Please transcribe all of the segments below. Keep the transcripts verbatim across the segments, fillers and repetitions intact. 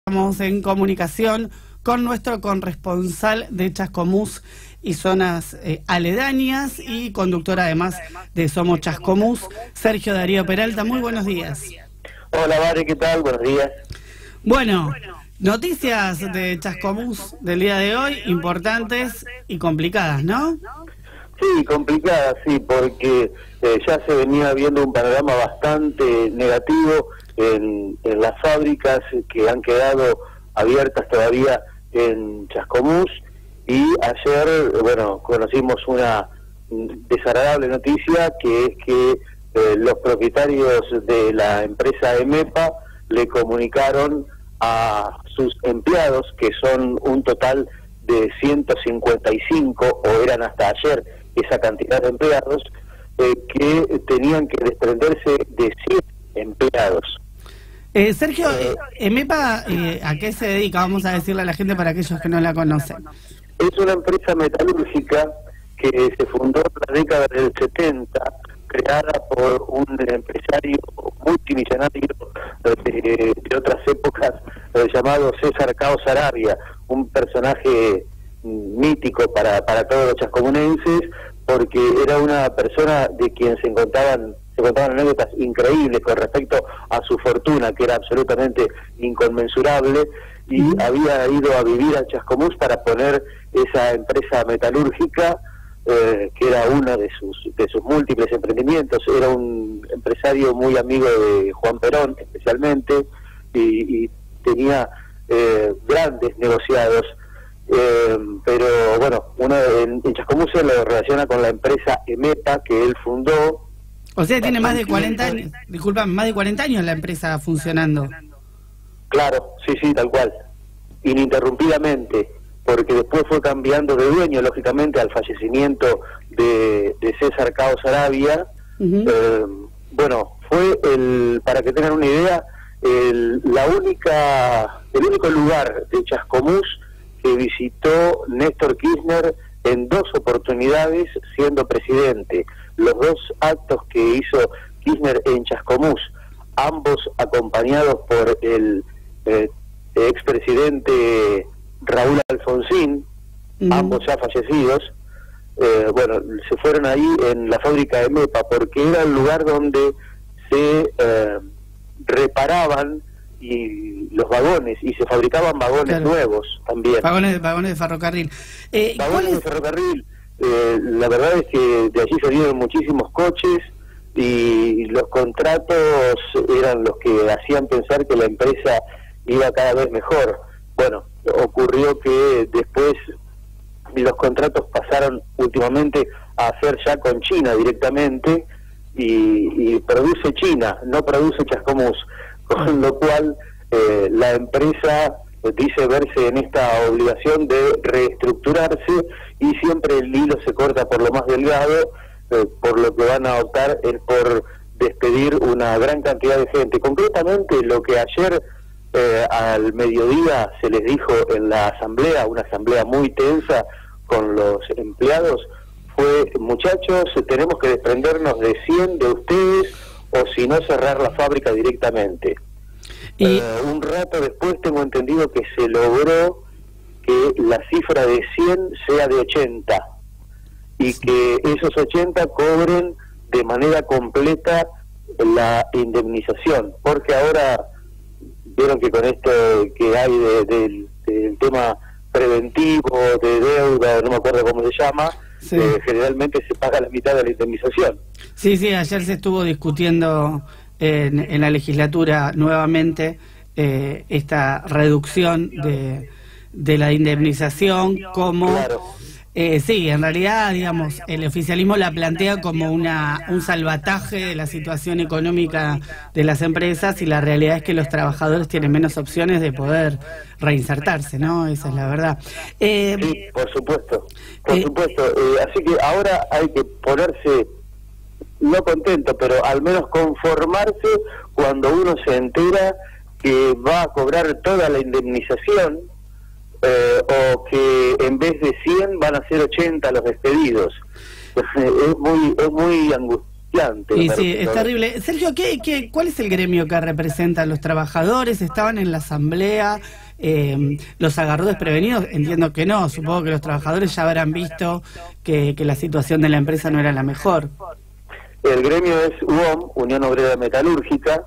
Estamos en comunicación con nuestro corresponsal de Chascomús y zonas eh, aledañas y conductor además de Somos Chascomús, Sergio Darío Peralta. Muy buenos días. Hola, Vare, ¿qué tal? Buenos días. Bueno, noticias de Chascomús del día de hoy, importantes y complicadas, ¿no? Sí, complicadas, sí, porque eh, ya se venía viendo un panorama bastante negativo en, en las fábricas que han quedado abiertas todavía en Chascomús, y ayer, bueno, conocimos una desagradable noticia, que es que eh, los propietarios de la empresa EMEPA le comunicaron a sus empleados, que son un total de ciento cincuenta y cinco, o eran hasta ayer esa cantidad de empleados, eh, que tenían que desprenderse de cien empleados. Eh, Sergio, eh, EMEPA, eh, ¿a qué se dedica? Vamos a decirle a la gente para aquellos que no la conocen. Es una empresa metalúrgica que se fundó en la década del setenta, creada por un empresario multimillonario de, de otras épocas, eh, llamado César Cao Saravia, un personaje mítico para, para todos los chascomunenses, porque era una persona de quien se contaban, se contaban anécdotas increíbles con respecto a su fortuna, que era absolutamente inconmensurable, y mm. había ido a vivir a Chascomús para poner esa empresa metalúrgica, eh, que era uno de sus de sus múltiples emprendimientos. Era un empresario muy amigo de Juan Perón, especialmente, y, y tenía eh, grandes negociados. Eh, pero bueno, uno en, en Chascomús se lo relaciona con la empresa EMEPA que él fundó. O sea, tiene más de cuarenta años, disculpa, más de cuarenta años la empresa funcionando. Claro, sí, sí, tal cual, ininterrumpidamente, porque después fue cambiando de dueño, lógicamente, al fallecimiento de, de César Cao Saravia. Uh-huh. eh, bueno, fue el, para que tengan una idea, el, la única, el único lugar de Chascomús que visitó Néstor Kirchner en dos oportunidades siendo presidente. Los dos actos que hizo Kirchner en Chascomús, ambos acompañados por el eh, expresidente Raúl Alfonsín, mm. ambos ya fallecidos, eh, bueno, se fueron ahí en la fábrica de EMEPA, porque era el lugar donde se eh, reparaban y los vagones, y se fabricaban vagones claro. nuevos también. Vagones, vagones de ferrocarril. Eh, vagones de ferrocarril. Eh, la verdad es que de allí salieron muchísimos coches, y los contratos eran los que hacían pensar que la empresa iba cada vez mejor. Bueno, ocurrió que después los contratos pasaron últimamente a hacer ya con China directamente, y, y produce China, no produce Chascomús, con lo cual eh, la empresa dice verse en esta obligación de reestructurarse, y siempre el hilo se corta por lo más delgado, eh, por lo que van a optar es por despedir una gran cantidad de gente. Concretamente, lo que ayer eh, al mediodía se les dijo en la asamblea, una asamblea muy tensa con los empleados, fue: muchachos, tenemos que desprendernos de cien de ustedes, o si no, cerrar la fábrica directamente. Y eh, un rato después tengo entendido que se logró que la cifra de cien sea de ochenta, y que esos ochenta cobren de manera completa la indemnización, porque ahora vieron que con esto que hay de, de, del tema preventivo, de deuda, no me acuerdo cómo se llama, sí. eh, generalmente se paga la mitad de la indemnización. Sí, sí, ayer se estuvo discutiendo en, en la legislatura nuevamente eh, esta reducción de, de la indemnización, como claro. eh, sí, en realidad, digamos, el oficialismo la plantea como una un salvataje de la situación económica de las empresas, y la realidad es que los trabajadores tienen menos opciones de poder reinsertarse, ¿no? Esa es la verdad. Eh, sí, por supuesto, por eh, supuesto. Eh, así que ahora hay que ponerse, no contento, pero al menos conformarse cuando uno se entera que va a cobrar toda la indemnización, eh, o que en vez de cien van a ser ochenta los despedidos. Es muy es muy angustiante. Y sí, es terrible. Sergio, ¿qué, qué, ¿cuál es el gremio que representa a los trabajadores? ¿Estaban en la asamblea? Eh, ¿Los agarró desprevenidos? Entiendo que no. Supongo que los trabajadores ya habrán visto que, que la situación de la empresa no era la mejor. El gremio es U O M, Unión Obrera Metalúrgica,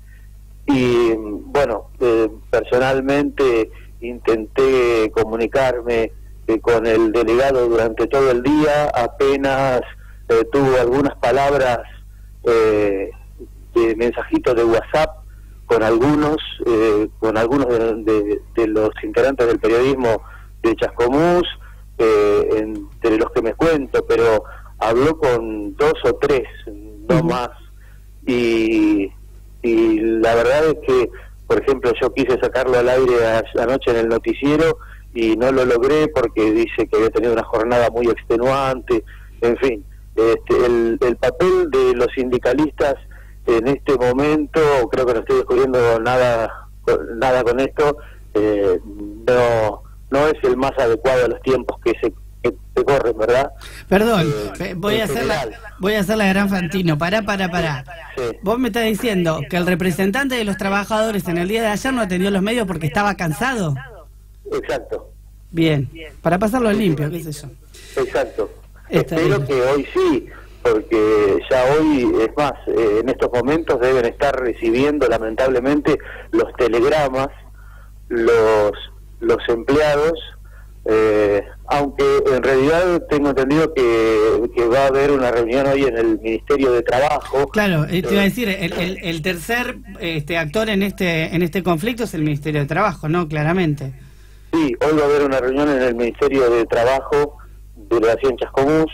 y bueno, eh, personalmente intenté comunicarme eh, con el delegado durante todo el día, apenas eh, tuvo algunas palabras eh, de mensajitos de WhatsApp con algunos, eh, con algunos de, de, de los integrantes del periodismo de Chascomús, eh, entre los que me cuento, pero habló con dos o tres, no uh-huh. más, y, y la verdad es que, por ejemplo, yo quise sacarlo al aire a, anoche en el noticiero y no lo logré porque dice que había tenido una jornada muy extenuante, en fin, este, el, el papel de los sindicalistas en este momento, creo que no estoy descubriendo nada, nada con esto, eh, no, no es el más adecuado a los tiempos que se que te corren, ¿verdad? Perdón, eh, voy a hacer la, voy a hacer la gran Fantino. Pará, pará, pará. Sí. Vos me estás diciendo que el representante de los trabajadores en el día de ayer no atendió los medios porque estaba cansado. Exacto. Bien, para pasarlo limpio, qué sé yo. Exacto. Está Espero bien. que hoy sí, porque ya hoy, es más, eh, en estos momentos deben estar recibiendo lamentablemente los telegramas, los, los empleados, Eh, aunque en realidad tengo entendido que, que va a haber una reunión hoy en el Ministerio de Trabajo. Claro, eh, te iba a decir, el, el, el tercer este actor en este en este conflicto es el Ministerio de Trabajo, ¿no? Claramente. Sí, hoy va a haber una reunión en el Ministerio de Trabajo, delegación Chascomús,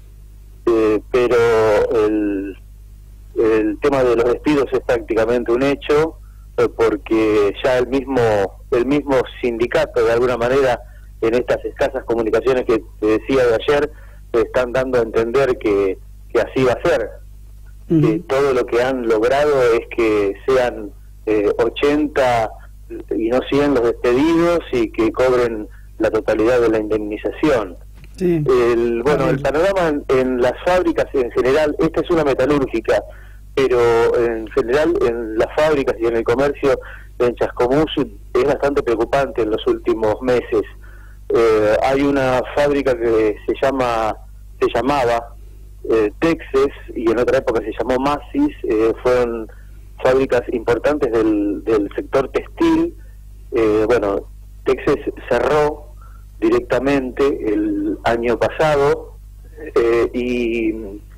eh, pero el, el tema de los despidos es prácticamente un hecho, eh, porque ya el mismo el mismo sindicato, de alguna manera, en estas escasas comunicaciones que te decía de ayer, te están dando a entender que, que así va a ser. Uh-huh. Que todo lo que han logrado es que sean eh, ochenta y no cien los despedidos y que cobren la totalidad de la indemnización. Sí. El, bueno, el panorama en, en las fábricas en general, esta es una metalúrgica, pero en general en las fábricas y en el comercio en Chascomús es bastante preocupante en los últimos meses. Eh, hay una fábrica que se llama se llamaba eh, Texas, y en otra época se llamó Macy's, eh, fueron fábricas importantes del, del sector textil. Eh, bueno, Texas cerró directamente el año pasado, eh, y,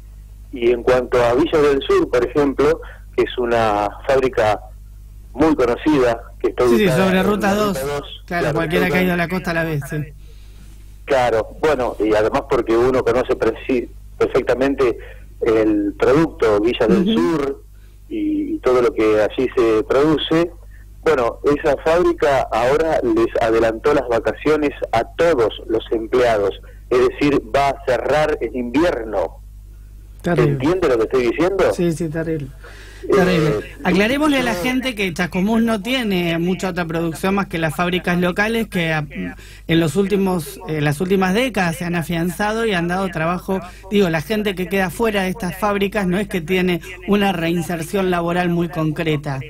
y en cuanto a Villa del Sur, por ejemplo, que es una fábrica muy conocida, que está sí, sí, sobre Ruta dos, claro, claro, cualquiera que ha ido a la costa a la vez, sí. Claro, bueno, y además porque uno conoce perfectamente el producto Villa del uh-huh. Sur y, y todo lo que allí se produce. Bueno, esa fábrica ahora les adelantó las vacaciones a todos los empleados, es decir, va a cerrar en invierno. Terrible. ¿Entiende lo que estoy diciendo? Sí, sí, terrible. Terrible. Eh, Aclarémosle a la gente que Chascomús no tiene mucha otra producción más que las fábricas locales que a, en los últimos, en las últimas décadas se han afianzado y han dado trabajo. Digo, la gente que queda fuera de estas fábricas no es que tiene una reinserción laboral muy concreta.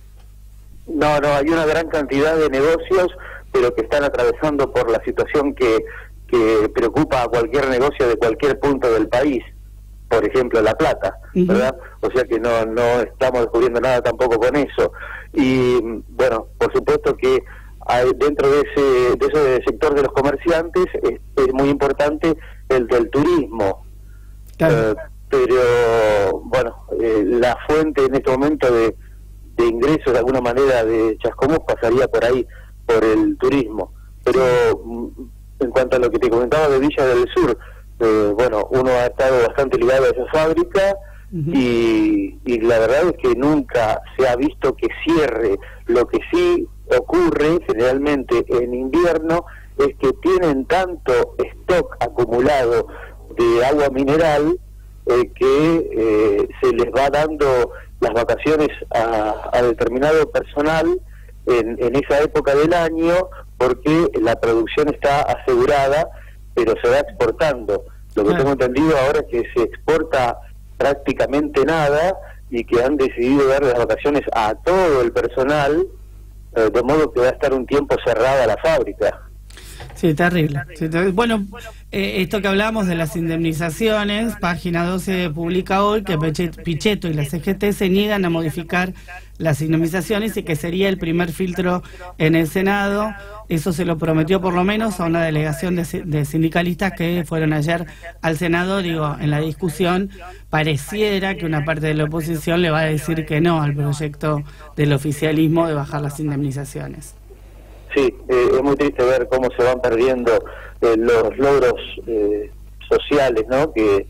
No, no, hay una gran cantidad de negocios, pero que están atravesando por la situación que, que preocupa a cualquier negocio de cualquier punto del país. Por ejemplo, La Plata, ¿verdad? Uh-huh. O sea que no no estamos descubriendo nada tampoco con eso. Y bueno, por supuesto que hay, dentro de ese de ese sector de los comerciantes es, es muy importante el del turismo. Claro. Eh, pero bueno, eh, la fuente en este momento de, de ingresos de alguna manera de Chascomús pasaría por ahí, por el turismo. Pero en cuanto a lo que te comentaba de Villa del Sur, Eh, bueno, uno ha estado bastante ligado a esa fábrica uh-huh. y, y la verdad es que nunca se ha visto que cierre. Lo que sí ocurre generalmente en invierno es que tienen tanto stock acumulado de agua mineral eh, que eh, se les va dando las vacaciones a, a determinado personal en, en esa época del año, porque la producción está asegurada, pero se va exportando. Lo que tengo entendido ahora es que se exporta prácticamente nada y que han decidido dar las vacaciones a todo el personal, eh, de modo que va a estar un tiempo cerrada la fábrica. Sí, terrible. Sí, terrible. Bueno, eh, esto que hablábamos de las indemnizaciones, página doce publica hoy que Pichetto y la C G T se niegan a modificar las indemnizaciones y que sería el primer filtro en el Senado. Eso se lo prometió por lo menos a una delegación de, de sindicalistas que fueron ayer al Senado. Digo, en la discusión pareciera que una parte de la oposición le va a decir que no al proyecto del oficialismo de bajar las indemnizaciones. Sí, eh, es muy triste ver cómo se van perdiendo eh, los logros eh, sociales, ¿no? Que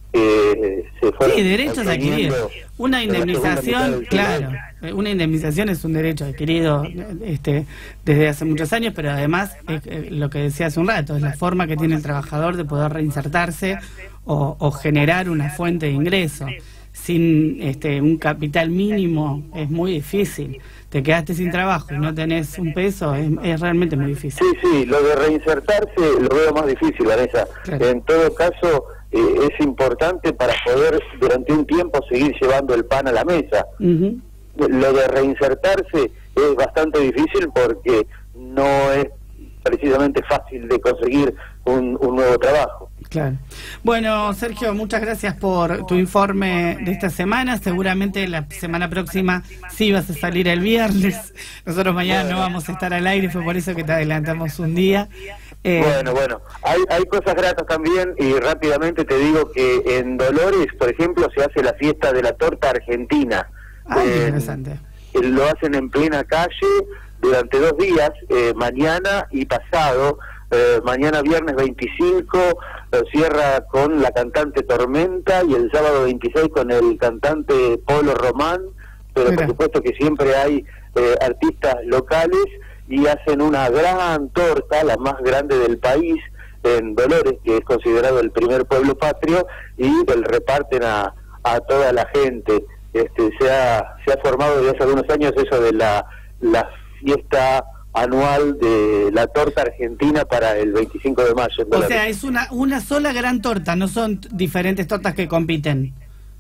eh, se fueron. Sí, derechos adquiridos. Una indemnización, claro, una indemnización es un derecho adquirido este, desde hace muchos años, pero además, es, es lo que decía hace un rato, es la forma que tiene el trabajador de poder reinsertarse o, o generar una fuente de ingreso. Sin este, un capital mínimo es muy difícil. Te quedaste sin trabajo y no tenés un peso, es, es realmente muy difícil. Sí, sí, lo de reinsertarse lo veo más difícil, Vanessa. Claro. En todo caso, eh, es importante para poder durante un tiempo seguir llevando el pan a la mesa. Uh-huh. Lo de reinsertarse es bastante difícil porque no es precisamente fácil de conseguir un, un nuevo trabajo. Claro. Bueno, Sergio, muchas gracias por tu informe de esta semana. Seguramente la semana próxima sí vas a salir el viernes. Nosotros mañana bueno. no vamos a estar al aire, fue por eso que te adelantamos un día. Eh... Bueno, bueno, hay, hay cosas gratas también y rápidamente te digo que en Dolores, por ejemplo, se hace la fiesta de la torta argentina. Ah, eh, interesante. Lo hacen en plena calle durante dos días, eh, mañana y pasado. Eh, mañana viernes veinticinco eh, cierra con la cantante Tormenta y el sábado veintiséis con el cantante Polo Román, pero Mira. por supuesto que siempre hay eh, artistas locales y hacen una gran torta, la más grande del país, en Dolores, que es considerado el primer pueblo patrio, y el reparten a, a toda la gente. Este, se ha, se ha formado desde hace algunos años eso de la, la fiesta anual de la torta argentina para el veinticinco de mayo. O sea, es una una sola gran torta, no son diferentes tortas que compiten.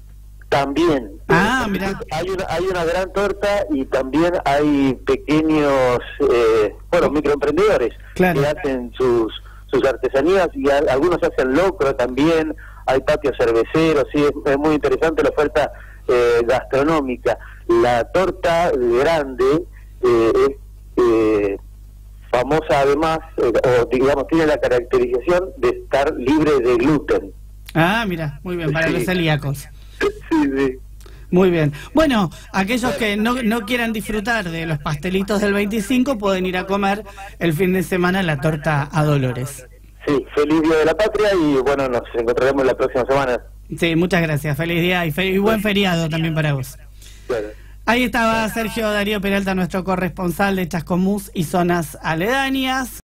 También. Ah, eh, mira. Hay una, hay una gran torta y también hay pequeños, eh, bueno, microemprendedores claro. que hacen sus sus artesanías y a, algunos hacen locro también, hay patios cerveceros, sí, es, es muy interesante la oferta eh, gastronómica. La torta grande eh, es Eh, famosa además, eh, o digamos tiene la caracterización de estar libre de gluten. Ah, mira, muy bien, para sí. los celíacos. Sí, sí. Muy bien. Bueno, aquellos que no, no quieran disfrutar de los pastelitos del veinticinco pueden ir a comer el fin de semana la torta a Dolores. Sí, feliz Día de la Patria y bueno, nos encontraremos la próxima semana. Sí, muchas gracias. Feliz día y, fe y buen feriado también para vos. Claro. Ahí estaba Sergio Darío Peralta, nuestro corresponsal de Chascomús y zonas aledañas.